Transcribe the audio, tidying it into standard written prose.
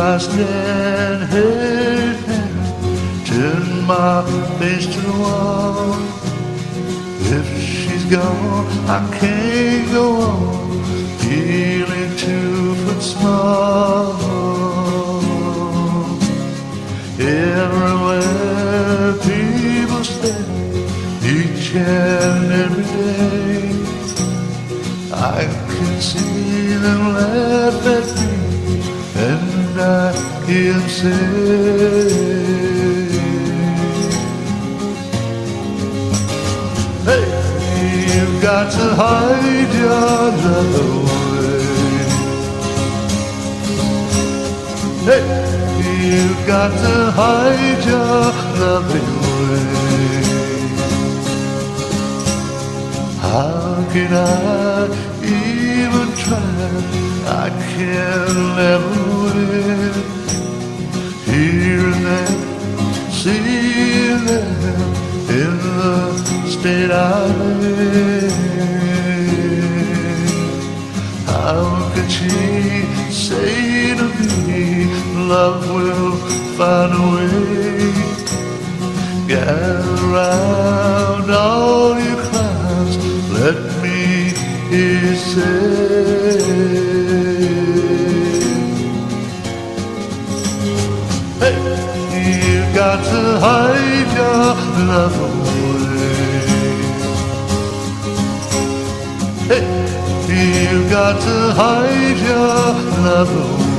I stand head down, turn my face to the wall. If she's gone, I can't go on, feeling 2 foot small. Everywhere people stand, each and every day, I can see them laugh at me, and I hear them say, hey, you've got to hide your love away. Hey, you've got to hide your love away. How can I even try? I can't never win. Hear them, see them in the state I'm in. How could she say to me, love will find a way? Gather round all you clowns, let me hear you say, hey, you got to hide your love away. Hey, you got to hide your love away.